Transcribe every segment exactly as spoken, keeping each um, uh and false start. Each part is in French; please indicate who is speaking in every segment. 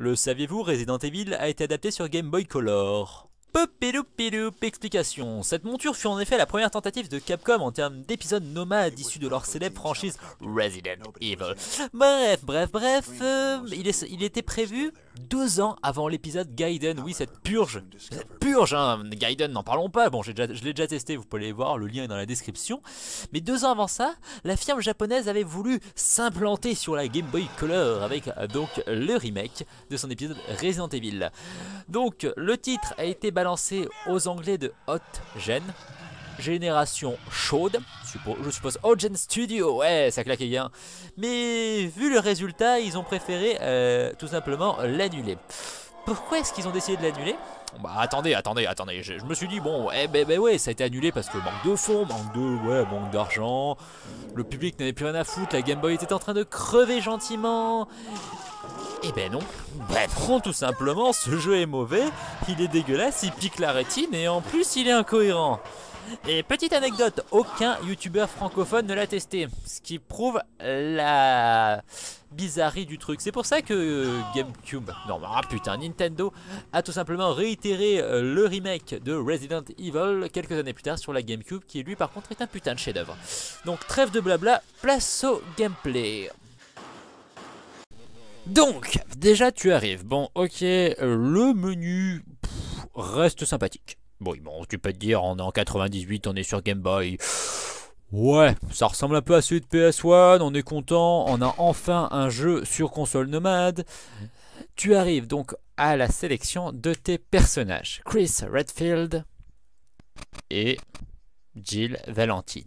Speaker 1: Le saviez-vous, Resident Evil a été adapté sur Game Boy Color. Poupidoupidoupidoup, explication. Cette monture fut en effet la première tentative de Capcom en termes d'épisodes nomades issus de leur célèbre franchise Resident Evil. Bref, bref, bref, euh, il, est, il était prévu deux ans avant l'épisode Gaiden. Oui, cette purge, cette purge, hein, Gaiden, n'en parlons pas. Bon, déjà, je l'ai déjà testé, vous pouvez aller voir, le lien est dans la description. Mais deux ans avant ça, la firme japonaise avait voulu s'implanter sur la Game Boy Color avec donc le remake de son épisode Resident Evil. Donc, le titre a été balancé aux Anglais de Hot Gen, génération chaude, je suppose Hot Gen Studio, ouais, ça claquait bien. Mais vu le résultat, ils ont préféré euh, tout simplement l'annuler. Pourquoi est-ce qu'ils ont décidé de l'annuler? Bah attendez, attendez, attendez, je, je me suis dit bon, eh ben, ben ouais, ça a été annulé parce que manque de fonds, manque de, ouais, manque d'argent, le public n'avait plus rien à foutre, la Game Boy était en train de crever gentiment. Eh ben non, ben non, tout simplement, ce jeu est mauvais, il est dégueulasse, il pique la rétine et en plus il est incohérent. Et petite anecdote, aucun youtubeur francophone ne l'a testé, ce qui prouve la bizarrerie du truc. C'est pour ça que GameCube, non ah putain, Nintendo a tout simplement réitéré le remake de Resident Evil quelques années plus tard sur la GameCube, qui lui par contre est un putain de chef-d'œuvre. Donc trêve de blabla, place au gameplay. Donc, déjà tu arrives, bon ok, le menu pff, reste sympathique. Bon, bon, tu peux te dire, on est en quatre-vingt-dix-huit, on est sur Game Boy. Ouais, ça ressemble un peu à celui de P S un, on est content, on a enfin un jeu sur console nomade. Tu arrives donc à la sélection de tes personnages, Chris Redfield et Jill Valentine.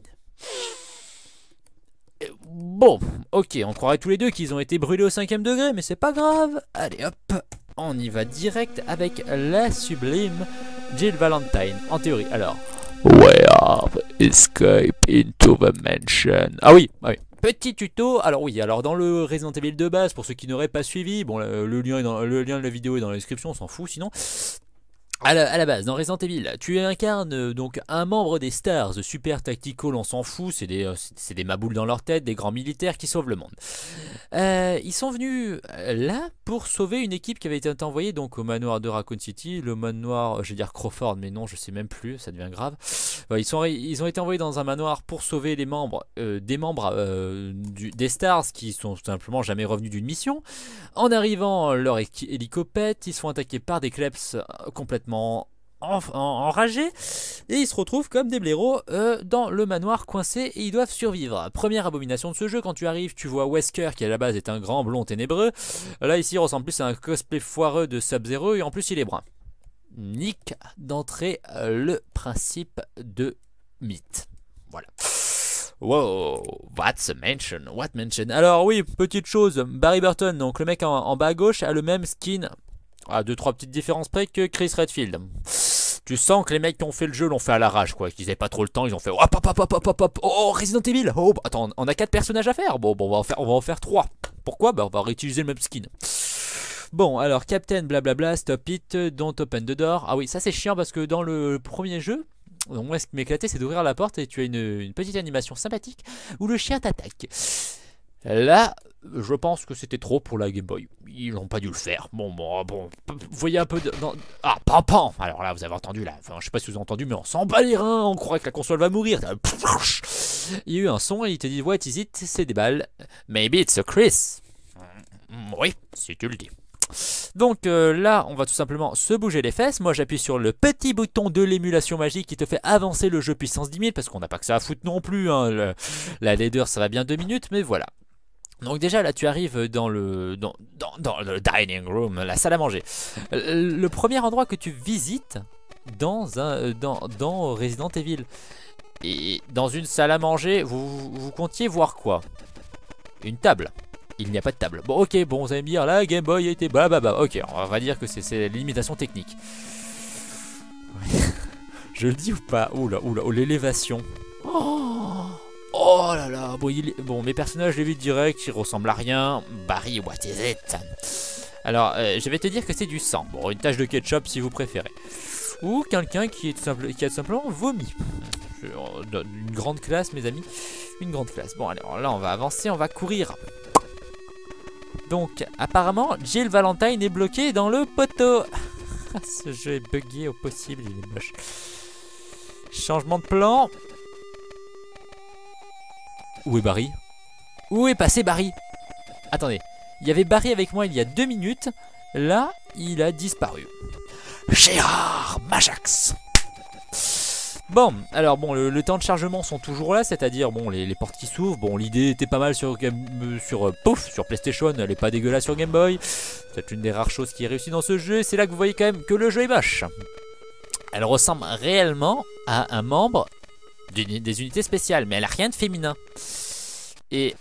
Speaker 1: Bon, ok, on croirait tous les deux qu'ils ont été brûlés au cinquième degré, mais c'est pas grave. Allez hop, on y va direct avec la sublime Jill Valentine, en théorie. Alors, we have escape into the mansion. Ah oui, ah oui. Petit tuto, alors oui, alors dans le Resident Evil de base, pour ceux qui n'auraient pas suivi, bon, le, le, lien est dans, le lien de la vidéo est dans la description, on s'en fout sinon. À la, à la base, dans Resident Evil, tu incarnes donc un membre des Stars, Super Tactical, on s'en fout, c'est des, c'est des maboules dans leur tête, des grands militaires qui sauvent le monde. Euh, ils sont venus là pour sauver une équipe qui avait été envoyée donc au manoir de Raccoon City, le manoir, je vais dire Crawford, mais non, je sais même plus, ça devient grave. Euh, ils, sont, ils ont été envoyés dans un manoir pour sauver les membres, euh, des membres euh, du, des Stars qui sont tout simplement jamais revenus d'une mission. En arrivant, leur hélicoptère, ils sont attaqués par des kleps complètement En, en, enragés et ils se retrouvent comme des blaireaux euh, dans le manoir coincé et ils doivent survivre. Première abomination de ce jeu, quand tu arrives tu vois Wesker qui à la base est un grand blond ténébreux, là ici il ressemble plus à un cosplay foireux de Sub-Zero et en plus il est brun. Nick d'entrée euh, le principe de mythe. Voilà. Wow, what's a mansion? What mansion? Alors oui, petite chose, Barry Burton, donc le mec en, en bas à gauche a le même skin. Ah, deux trois petites différences près que Chris Redfield. Tu sens que les mecs qui ont fait le jeu l'ont fait à l'arrache, quoi. Qu'ils n'avaient pas trop le temps, ils ont fait hop hop hop hop hop hop. Oh, Resident Evil. Oh, bah, attends, on a quatre personnages à faire. Bon, bon, on va en faire, on va en faire trois. Pourquoi? Bah, on va réutiliser le même skin. Bon, alors Captain blablabla, stop it, don't open the door. Ah oui, ça c'est chiant parce que dans le premier jeu, donc moi ce qui m'éclatait c'est d'ouvrir la porte et tu as une, une petite animation sympathique où le chien t'attaque. Là, je pense que c'était trop pour la Game Boy. Ils n'ont pas dû le faire. Bon, bon, bon. Vous voyez un peu de... Dans... Ah, pam, pam. Alors là, vous avez entendu, là. Enfin, je sais pas si vous avez entendu, mais on s'en bat les reins. On croit que la console va mourir. Il y a eu un son et il te dit, what is it? C'est des balles. Maybe it's a Chris. Oui, si tu le dis. Donc euh, là, on va tout simplement se bouger les fesses. Moi, j'appuie sur le petit bouton de l'émulation magique qui te fait avancer le jeu puissance dix mille, parce qu'on n'a pas que ça à foutre non plus. Hein. Le... La laideur, ça va bien deux minutes, mais voilà. Donc déjà là tu arrives dans le, dans, dans, dans le dining room, la salle à manger. Le premier endroit que tu visites dans, un, dans, dans Resident Evil. Et dans une salle à manger, vous, vous comptiez voir quoi? Une table. Il n'y a pas de table. Bon ok, bon vous allez me dire la Game Boy a été blablabla. Ok, on va dire que c'est l'imitation technique. Je le dis ou pas? Oula, oula, oh, l'élévation. Oh Oh là là, bon, il... bon mes personnages, je les vis direct, ils ressemblent à rien. Barry, what is it? Alors, euh, je vais te dire que c'est du sang. Bon, une tache de ketchup si vous préférez. Ou quelqu'un qui, est tout simple... qui a tout simplement vomi. Une grande classe, mes amis. Une grande classe. Bon, alors là, on va avancer, on va courir. Donc apparemment Jill Valentine est bloquée dans le poteau. Ce jeu est buggé au possible, il est moche. Changement de plan. Où est Barry? Où est passé Barry? Attendez, il y avait Barry avec moi il y a deux minutes. Là, il a disparu. Gérard Majax. Bon, alors bon, le, le temps de chargement sont toujours là, c'est-à-dire bon, les, les portes qui s'ouvrent. Bon, l'idée était pas mal sur game, euh, sur euh, pouf, sur PlayStation, elle est pas dégueulasse sur Game Boy. C'est une des rares choses qui est réussie dans ce jeu. C'est là que vous voyez quand même que le jeu est moche. Elle ressemble réellement à un membre d'une des unités spéciales, mais elle a rien de féminin. Et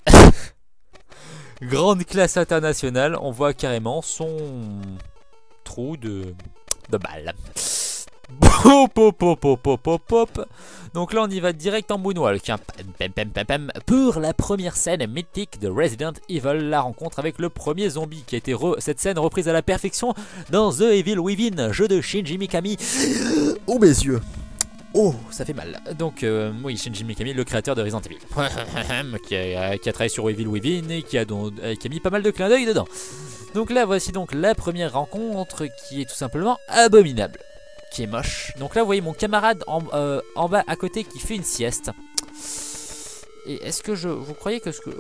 Speaker 1: grande classe internationale, on voit carrément son trou de de balle. Pop, pop, pop, pop, pop, pop. Donc là on y va direct en moonwalk hein. Pour la première scène mythique de Resident Evil, la rencontre avec le premier zombie qui a été re... cette scène reprise à la perfection dans The Evil Within, jeu de Shinji Mikami. Oh mes yeux. Oh, ça fait mal. Donc, euh, oui, Shinji Mikami, le créateur de Resident Evil, qui, a, qui a travaillé sur Evil Within et qui a, donc, qui a mis pas mal de clins d'œil dedans. Donc là, voici donc la première rencontre qui est tout simplement abominable, qui est moche. Donc là, vous voyez mon camarade en, euh, en bas à côté qui fait une sieste. Et est-ce que je... Vous croyez que ce que...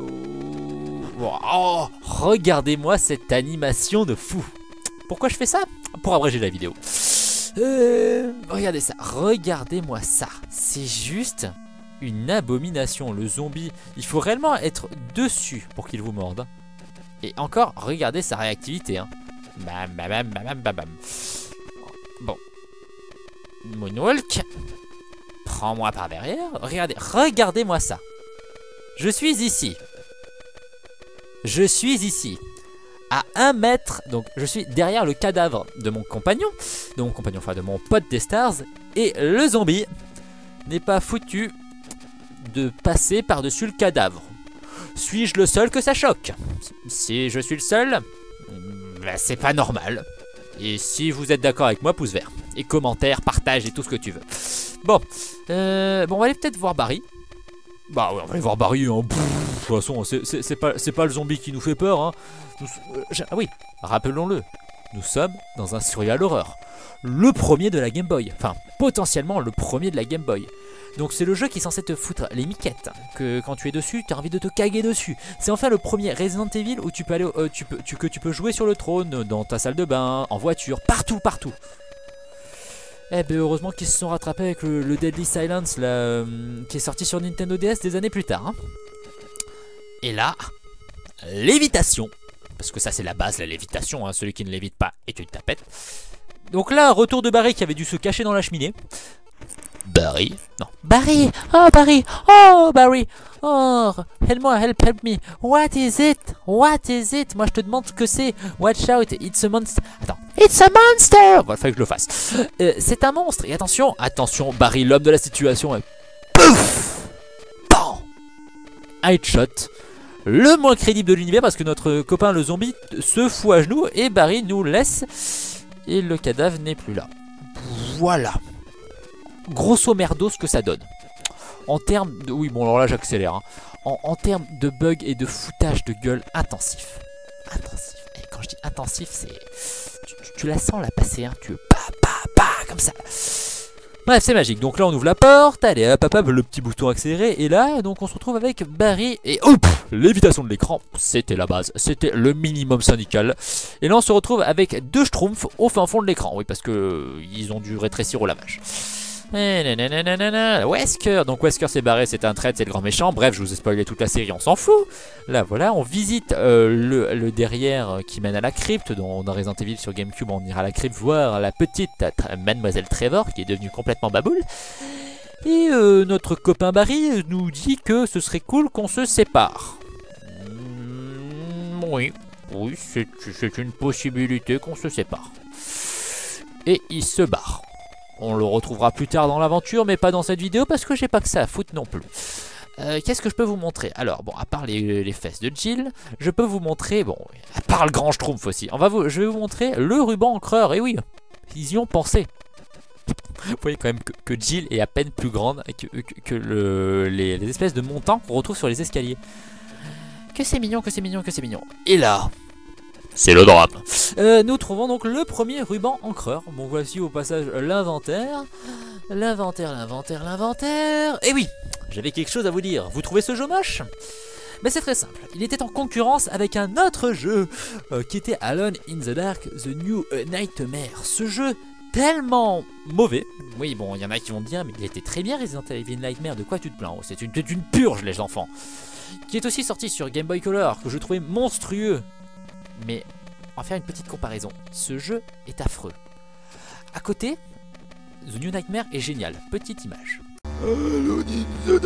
Speaker 1: Oh, regardez-moi cette animation de fou. Pourquoi je fais ça? Pour abréger la vidéo. Euh, regardez ça, regardez-moi ça. C'est juste une abomination. Le zombie, il faut réellement être dessus pour qu'il vous morde. Et encore, regardez sa réactivité hein. Bam, bam, bam, bam, bam, bam. Bon. Moonwalk. Prends-moi par derrière. Regardez, regardez-moi ça. Je suis ici. Je suis ici. À un mètre, donc je suis derrière le cadavre de mon compagnon, de mon compagnon, enfin de mon pote des stars, et le zombie n'est pas foutu de passer par-dessus le cadavre. Suis-je le seul que ça choque? Si je suis le seul, ben c'est pas normal. Et si vous êtes d'accord avec moi, pouce vert. Et commentaire, partage et tout ce que tu veux. Bon, euh, bon on va aller peut-être voir Barry. Bah ouais, on va aller voir Barry. Hein. Pff, de toute façon, c'est pas, pas le zombie qui nous fait peur. Hein. Nous, euh, ah oui, rappelons-le. Nous sommes dans un survival horror. Le premier de la Game Boy. Enfin, potentiellement le premier de la Game Boy. Donc c'est le jeu qui est censé te foutre les miquettes. Que quand tu es dessus, tu as envie de te caguer dessus. C'est enfin le premier Resident Evil où tu peux aller, euh, tu peux, tu, que tu peux jouer sur le trône, dans ta salle de bain, en voiture, partout, partout. Eh ben heureusement qu'ils se sont rattrapés avec le, le Deadly Silence là, euh, qui est sorti sur Nintendo D S des années plus tard. Hein. Et là, lévitation. Parce que ça c'est la base, la lévitation. Hein. Celui qui ne lévite pas est une tapette. Donc là, retour de Barry qui avait dû se cacher dans la cheminée. Barry, non. Barry, oh Barry, oh Barry, oh, help-moi, help, help me. What is it? What is it? Moi je te demande ce que c'est. Watch out, it's a monster. Attends, it's a monster. Bon, il fallait que je le fasse. Euh, c'est un monstre. Et attention, attention, Barry, l'homme de la situation. Pouf, bon, headshot. Le moins crédible de l'univers parce que notre copain le zombie se fout à genoux et Barry nous laisse. Et le cadavre n'est plus là. Voilà. Grosso merdo ce que ça donne. En termes de... Oui bon alors là j'accélère hein. en, en termes de bugs et de foutage de gueule intensif. Intensif. Et quand je dis intensif c'est... Tu, tu, tu la sens la passer hein. Tu veux pa pa pa comme ça. Bref c'est magique. Donc là on ouvre la porte. Allez hop hop hop le petit bouton accéléré. Et là donc on se retrouve avec Barry. Et hop l'évitation de l'écran. C'était la base. C'était le minimum syndical. Et là on se retrouve avec deux schtroumpfs au fin fond de l'écran. Oui parce que euh, ils ont dû rétrécir au lavage. Wesker, donc Wesker s'est barré, c'est un traître, c'est le grand méchant. Bref, je vous ai spoilé toute la série, on s'en fout. Là, voilà, on visite euh, le, le derrière qui mène à la crypte. Dans, dans Resident Evil sur GameCube, on ira à la crypte voir la petite Mademoiselle Trevor qui est devenue complètement baboule. Et euh, notre copain Barry nous dit que ce serait cool qu'on se sépare. Mmh, oui, oui, c'est une possibilité qu'on se sépare. Et il se barre. On le retrouvera plus tard dans l'aventure, mais pas dans cette vidéo parce que j'ai pas que ça à foutre non plus. Euh, Qu'est-ce que je peux vous montrer? Alors, bon, à part les, les fesses de Jill, je peux vous montrer, bon, à part le grand schtroumpf aussi, on va vous, je vais vous montrer le ruban encreur. Et oui, ils y ont pensé. Vous voyez quand même que, que Jill est à peine plus grande que, que, que le, les, les espèces de montants qu'on retrouve sur les escaliers. Que c'est mignon, que c'est mignon, que c'est mignon. Et là, c'est le drame. Euh, nous trouvons donc le premier ruban encreur. Bon, voici au passage l'inventaire. L'inventaire, l'inventaire, l'inventaire. Et oui, j'avais quelque chose à vous dire. Vous trouvez ce jeu moche? Mais c'est très simple, il était en concurrence avec un autre jeu euh, qui était Alone in the Dark, The New Nightmare. Ce jeu tellement mauvais, oui bon il y en a qui vont dire mais il était très bien Resident Evil Nightmare, de quoi tu te plains? C'est une, une purge les enfants. Qui est aussi sorti sur Game Boy Color, que je trouvais monstrueux. Mais on va faire une petite comparaison, ce jeu est affreux. À côté, The New Nightmare est génial, petite image. Alone in the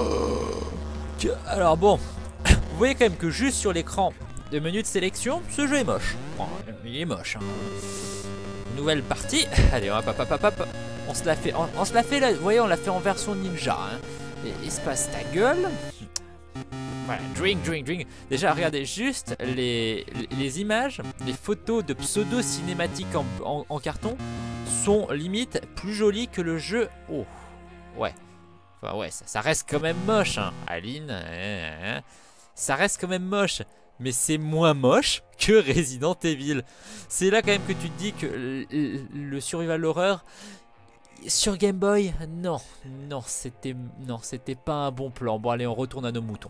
Speaker 1: Dark. Alors bon... Vous voyez quand même que juste sur l'écran de menu de sélection, ce jeu est moche. Bon, il est moche. Hein. Nouvelle partie. Allez, hop, hop, hop, hop. On se la fait, on, on se la fait là. Vous voyez, on l'a fait en version ninja. Hein. Et, espace ta gueule. Voilà, drink, drink, drink. Déjà, regardez juste les, les, les images, les photos de pseudo cinématiques en, en, en carton sont limite plus jolies que le jeu. Oh, ouais. Enfin, ouais, ça, ça reste quand même moche. Hein. Aline. Hein, hein. Ça reste quand même moche, mais c'est moins moche que Resident Evil. C'est là quand même que tu te dis que le, le survival horror sur Game Boy, non, non, c'était non, c'était pas un bon plan. Bon allez, on retourne à nos moutons.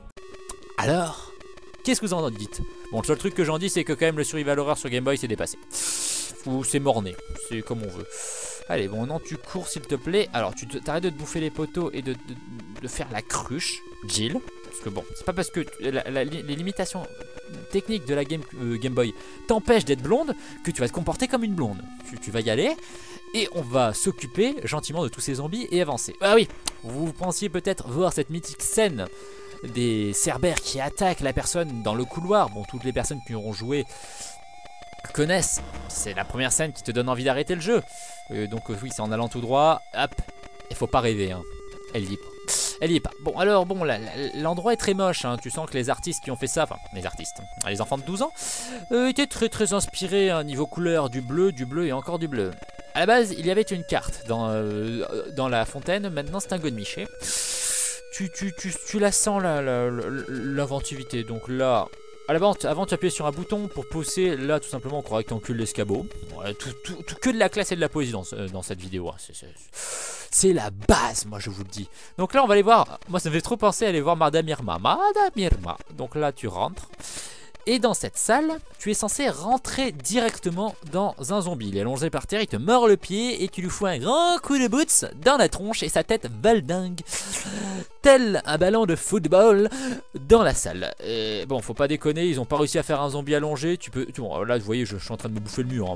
Speaker 1: Alors, qu'est-ce que vous en dites? Bon, le seul truc que j'en dis, c'est que quand même le survival horror sur Game Boy c'est dépassé. Ou c'est morné, c'est comme on veut. Allez, bon, non, tu cours s'il te plaît. Alors, tu t'arrêtes de te bouffer les poteaux et de, de, de faire la cruche, Jill. Parce que bon, c'est pas parce que la, la, les limitations techniques de la Game, euh, Game Boy t'empêchent d'être blonde que tu vas te comporter comme une blonde. Tu, tu vas y aller et on va s'occuper gentiment de tous ces zombies et avancer. Ah oui, vous pensiez peut-être voir cette mythique scène des cerbères qui attaquent la personne dans le couloir. Bon, toutes les personnes qui auront joué connaissent. C'est la première scène qui te donne envie d'arrêter le jeu. Euh, donc euh, oui, c'est en allant tout droit. Hop, il faut pas rêver. Hein. Elle y est pas. Elle y est pas. Bon, alors, bon, l'endroit est très moche. Hein. Tu sens que les artistes qui ont fait ça, enfin, les artistes, les enfants de douze ans, euh, étaient très très inspirés, hein, niveau couleur, du bleu, du bleu et encore du bleu. À la base, il y avait une carte dans, euh, dans la fontaine. Maintenant, c'est un godemiché. Tu, tu, tu, tu la sens, l'inventivité. Donc là, à la base, avant tu appuyais sur un bouton pour pousser. Là, tout simplement, on croirait que t'encules l'escabeau. Ouais, tout, tout, tout, que de la classe et de la poésie dans, dans cette vidéo. Hein. C'est la base, moi je vous le dis. Donc là on va aller voir, moi ça me fait trop penser à aller voir Madame Irma. Madame Irma. Donc là tu rentres. Et dans cette salle, tu es censé rentrer directement dans un zombie. Il est allongé par terre, il te mord le pied et tu lui fous un grand coup de boots dans la tronche et sa tête valdingue. Tel un ballon de football dans la salle. Et bon, faut pas déconner, ils ont pas réussi à faire un zombie allongé. Tu peux. Tu, bon, là vous voyez, je, je suis en train de me bouffer le mur. Hein.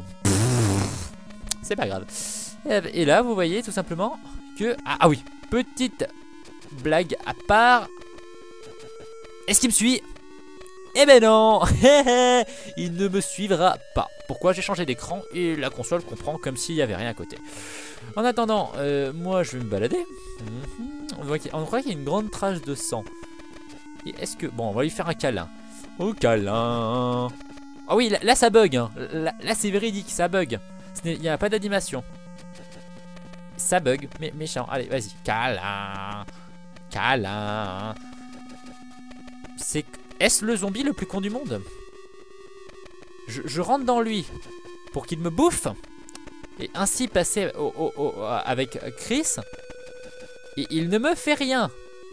Speaker 1: C'est pas grave. Et là, vous voyez tout simplement que... Ah, ah oui, petite blague à part. Est-ce qu'il me suit? Eh ben non. Il ne me suivra pas. Pourquoi? J'ai changé d'écran et la console comprend comme s'il n'y avait rien à côté. En attendant, euh, moi je vais me balader. Mm-hmm. On voit qu'il y a une grande trace de sang. Et est-ce que... Bon, on va lui faire un câlin. Oh, câlin. Ah oui, là, là ça bug. Hein. Là, là c'est véridique, ça bug. Il n'y a pas d'animation. Ça bug, mais méchant. Allez, vas-y. Câlin. Câlin. C'est... Est-ce le zombie le plus con du monde? je, je rentre dans lui pour qu'il me bouffe et ainsi passer au, au, au, avec Chris et il ne me fait rien.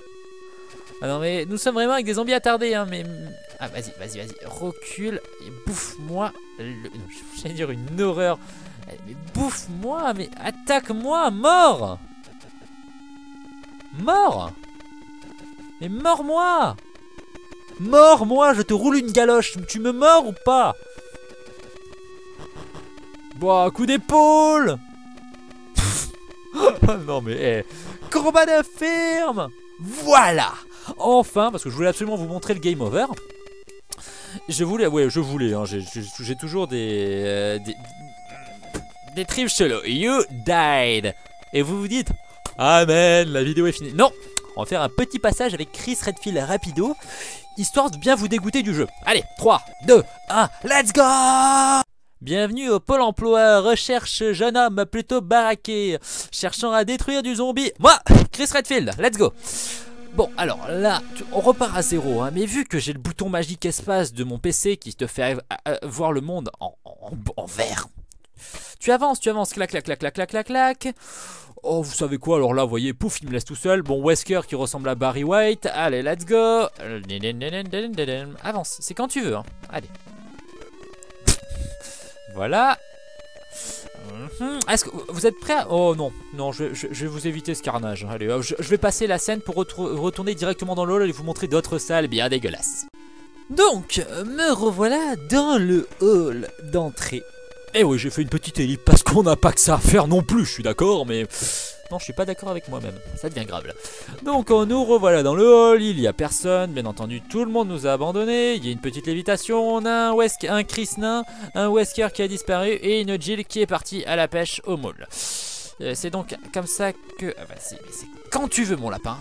Speaker 1: Ah non mais nous sommes vraiment avec des zombies attardés hein, mais... Ah vas-y, vas-y, vas-y. Recule et bouffe-moi le... J'allais dire une horreur. Mais bouffe-moi, mais attaque-moi, mort. Mort. Mais mors-moi. Mors-moi, je te roule une galoche. Tu me mords ou pas? Boah, coup d'épaule. Non mais, eh. Combat de ferme. Voilà. Enfin, parce que je voulais absolument vous montrer le game over. Je voulais, ouais, je voulais, hein, j'ai toujours des, euh, des... Des trips chelous. You died. Et vous vous dites, amen, la vidéo est finie. Non, on va faire un petit passage avec Chris Redfield rapido, histoire de bien vous dégoûter du jeu. Allez, trois, deux, un, let's go. Bienvenue au Pôle emploi, recherche jeune homme plutôt baraqué, cherchant à détruire du zombie. Moi, Chris Redfield, let's go. Bon, alors là, tu- on repart à zéro, hein, mais vu que j'ai le bouton magique espace de mon P C qui te fait euh, euh, voir le monde en, en, en vert, tu avances, tu avances, clac, clac, clac, clac, clac, clac, clac. Oh, vous savez quoi, alors là, vous voyez, pouf, il me laisse tout seul. Bon, Wesker qui ressemble à Barry White. Allez, let's go. Avance, c'est quand tu veux, hein. Allez. Voilà. Est-ce que vous êtes prêts à... Oh non, non, je, je, je vais vous éviter ce carnage. Allez, je, je vais passer la scène pour retourner directement dans le hall et vous montrer d'autres salles bien dégueulasses. Donc, me revoilà dans le hall d'entrée. Eh oui, j'ai fait une petite ellipse parce qu'on n'a pas que ça à faire non plus, je suis d'accord, mais... Non, je suis pas d'accord avec moi-même, ça devient grave là. Donc on nous revoilà dans le hall, il y a personne, bien entendu tout le monde nous a abandonnés, il y a une petite lévitation, on a un, Wesk un Chris nain, un Wesker qui a disparu et une Jill qui est partie à la pêche au mall. Euh, c'est donc comme ça que... Ah bah c'est quand tu veux mon lapin.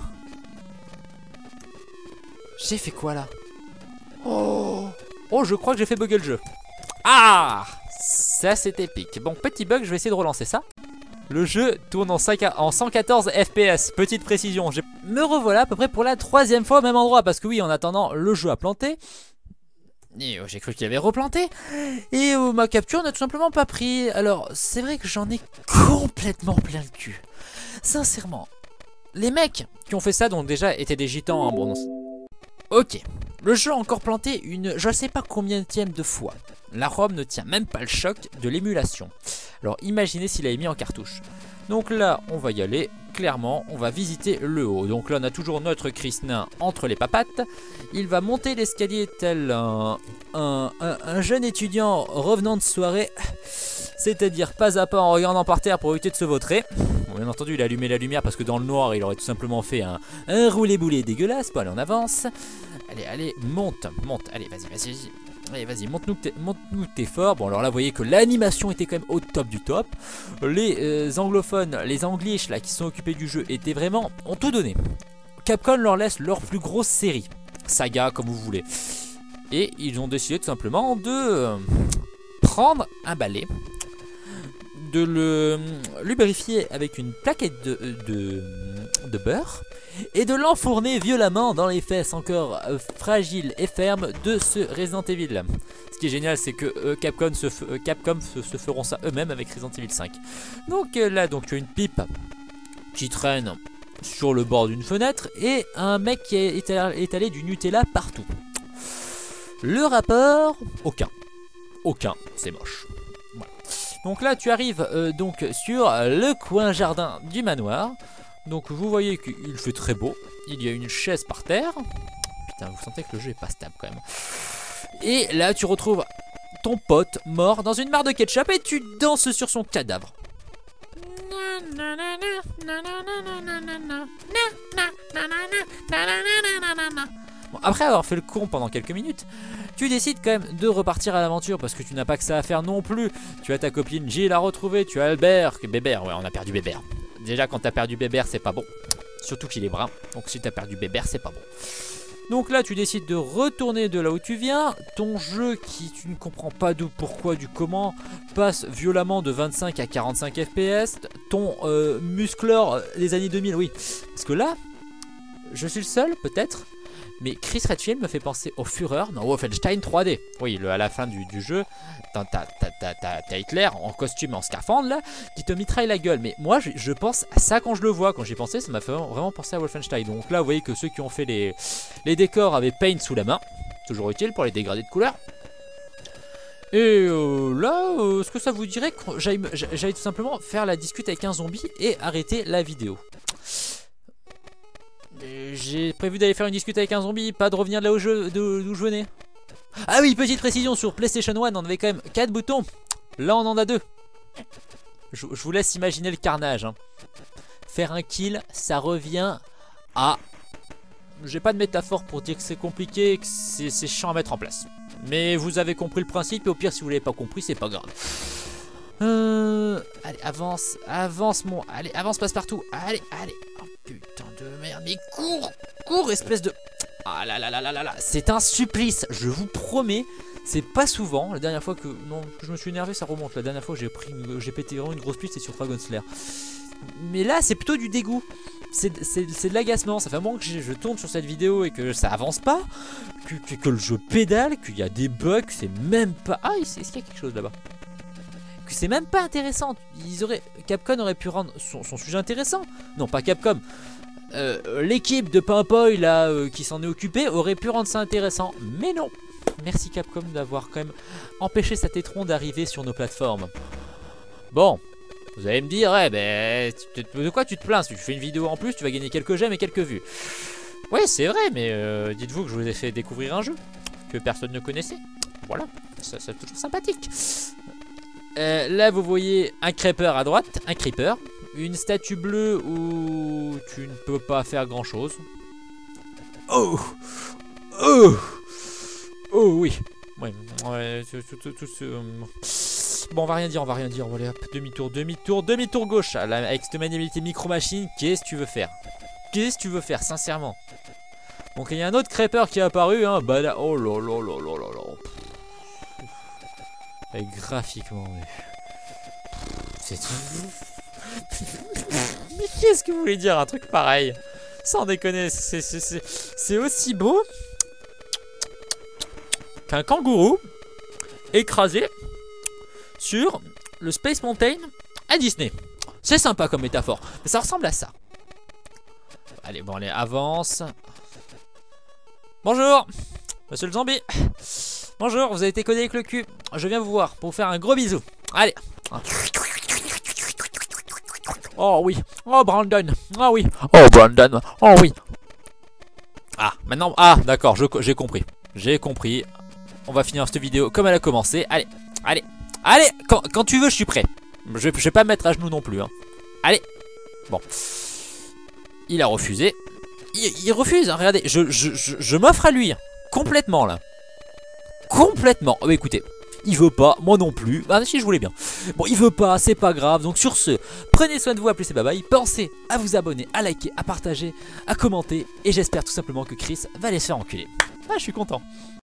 Speaker 1: J'ai fait quoi là? Oh, oh je crois que j'ai fait bugger le jeu. Ah, ça c'est épique. Bon, petit bug, je vais essayer de relancer ça. Le jeu tourne en, cinq, en cent quatorze F P S, petite précision. Je me revoilà à peu près pour la troisième fois au même endroit. Parce que oui, en attendant, le jeu a planté. Et oh, j'ai cru qu'il avait replanté. Et oh, ma capture n'a tout simplement pas pris. Alors, c'est vrai que j'en ai complètement plein le cul. Sincèrement, les mecs qui ont fait ça, donc déjà étaient des gitans. Hein, bon, non. Ok, le jeu a encore planté une je sais pas combienième de fois. La ROM ne tient même pas le choc de l'émulation. Alors imaginez s'il avait mis en cartouche. Donc là, on va y aller. Clairement, on va visiter le haut. Donc là, on a toujours notre Chris nain entre les papates. Il va monter l'escalier tel un, un, un, un jeune étudiant revenant de soirée. C'est-à-dire pas à pas en regardant par terre pour éviter de se vautrer. Bon, bien entendu, il a allumé la lumière parce que dans le noir, il aurait tout simplement fait un, un roulé-boulé dégueulasse. Bon, allez, on avance. Allez, allez, monte, monte. Allez, vas-y, vas-y, vas-y. Allez, vas-y, monte-nous que monte t'es fort. Bon, alors là, vous voyez que l'animation était quand même au top du top. Les euh, anglophones, les anglish là, qui sont occupés du jeu, étaient vraiment... ont tout donné. Capcom leur laisse leur plus grosse série. Saga, comme vous voulez. Et ils ont décidé tout simplement de euh, prendre un balai, de le lubrifier avec une plaquette de, de, de beurre et de l'enfourner violemment dans les fesses encore euh, fragiles et fermes de ce Resident Evil. Ce qui est génial, c'est que euh, Capcom, se, euh, Capcom se, se feront ça eux-mêmes avec Resident Evil cinq. Donc euh, là, donc tu as une pipe qui traîne sur le bord d'une fenêtre et un mec qui est étalé, étalé du Nutella partout. Le rapport, aucun. Aucun, c'est moche. Voilà. Donc là, tu arrives euh, donc sur le coin jardin du manoir. Donc vous voyez qu'il fait très beau. Il y a une chaise par terre. Putain, vous sentez que le jeu est pas stable quand même. Et là, tu retrouves ton pote mort dans une mare de ketchup et tu danses sur son cadavre. Bon, après avoir fait le con pendant quelques minutes, tu décides quand même de repartir à l'aventure parce que tu n'as pas que ça à faire non plus. Tu as ta copine Jill à retrouver, tu as Albert, Bébert, ouais on a perdu Bébert. Déjà quand t'as perdu Bébert c'est pas bon, surtout qu'il est brun, donc si t'as perdu Bébert c'est pas bon. Donc là tu décides de retourner de là où tu viens, ton jeu qui tu ne comprends pas d'où, pourquoi, du comment, passe violemment de vingt-cinq à quarante-cinq F P S, ton euh, muscleur des années deux mille, oui, parce que là, je suis le seul peut-être, mais Chris Redfield me fait penser au Führer dans Wolfenstein trois D. Oui, le, à la fin du, du jeu, t'as Hitler en costume, en scaphandre là, qui te mitraille la gueule. Mais moi, je, je pense à ça quand je le vois. Quand j'y pensais, ça m'a fait vraiment penser à Wolfenstein. Donc là, vous voyez que ceux qui ont fait les, les décors avaient Paint sous la main. Toujours utile pour les dégradés de couleurs. Et euh, là, euh, est-ce que ça vous dirait que j'aille tout simplement faire la discute avec un zombie et arrêter la vidéo? J'ai prévu d'aller faire une discute avec un zombie, pas de revenir de là où je, d'où je venais. Ah oui, petite précision, sur PlayStation un, on avait quand même quatre boutons. Là, on en a deux. Je, je vous laisse imaginer le carnage. Hein. Faire un kill, ça revient à... J'ai pas de métaphore pour dire que c'est compliqué, que c'est chiant à mettre en place. Mais vous avez compris le principe, et au pire, si vous l'avez pas compris, c'est pas grave. Euh... Allez, avance, avance mon... Allez, avance, passe partout. Allez, allez. Oh putain de merde, mais cours, cours, espèce de... Ah là là là là là là, c'est un supplice, je vous promets. C'est pas souvent, la dernière fois que... Non, que je me suis énervé, ça remonte. La dernière fois j'ai pris, j'ai pété vraiment une grosse pluie, c'est sur Dragon Slayer. Mais là, c'est plutôt du dégoût. c'est de l'agacement. Ça fait un moment que je, je tourne sur cette vidéo et que ça avance pas, que, que, que le jeu pédale, qu'il y a des bugs, c'est même pas... Ah, est-ce qu'il y a quelque chose là-bas? Que c'est même pas intéressant. Ils auraient... Capcom aurait pu rendre son, son sujet intéressant. Non, pas Capcom. Euh, L'équipe de Pimpoy là euh, qui s'en est occupée aurait pu rendre ça intéressant. Mais non. Merci Capcom d'avoir quand même empêché cet étron d'arriver sur nos plateformes. Bon. Vous allez me dire, ouais, ben, de quoi tu te plains? Si tu fais une vidéo en plus, tu vas gagner quelques j'aime et quelques vues. Ouais, c'est vrai, mais euh, dites-vous que je vous ai fait découvrir un jeu que personne ne connaissait. Voilà, c'est toujours sympathique. Euh, là, vous voyez un creeper à droite, un creeper. Une statue bleue où tu ne peux pas faire grand-chose. Oh, oh, oh, oui. Ouais, ouais, tout, tout, tout ce... Bon, on va rien dire, on va rien dire. On va aller hop, demi-tour, demi-tour, demi-tour gauche. Là, avec cette maniabilité micro-machine, qu'est-ce que tu veux faire? Qu'est-ce que tu veux faire, sincèrement? Donc, il y a un autre creeper qui est apparu. Hein. Bah là, oh là là là là là là. Et graphiquement, mais... c'est tout. Mais qu'est-ce que vous voulez dire un truc pareil? Sans déconner, c'est aussi beau qu'un kangourou écrasé sur le Space Mountain à Disney. C'est sympa comme métaphore, mais ça ressemble à ça. Allez, bon, allez, avance. Bonjour, monsieur le zombie. Bonjour, vous avez été codé avec le cul. Je viens vous voir pour vous faire un gros bisou. Allez. Oh oui. Oh Brandon. Oh oui. Oh Brandon. Oh oui. Ah, maintenant... Ah, d'accord, j'ai compris. J'ai compris. On va finir cette vidéo comme elle a commencé. Allez, allez. Allez, quand, quand tu veux, je suis prêt. Je, je vais pas me mettre à genoux non plus. Hein. Allez. Bon. Il a refusé. Il, il refuse, hein, regardez. Je, je, je, je m'offre à lui. Hein, complètement, là. Complètement. Oh, bah, écoutez, il veut pas, moi non plus. Ah, si, je voulais bien. Bon, il veut pas, c'est pas grave. Donc, sur ce, prenez soin de vous, à plus et bye bye. Pensez à vous abonner, à liker, à partager, à commenter. Et j'espère tout simplement que Chris va aller se faire enculer. Ah, je suis content.